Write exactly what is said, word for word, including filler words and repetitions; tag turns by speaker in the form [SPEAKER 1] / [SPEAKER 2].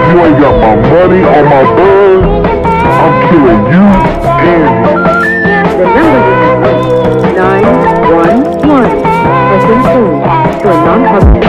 [SPEAKER 1] you ain't got my money or my buzz, I'm killing you and him.
[SPEAKER 2] The number you have reached, nine one one, has been changed to a non-public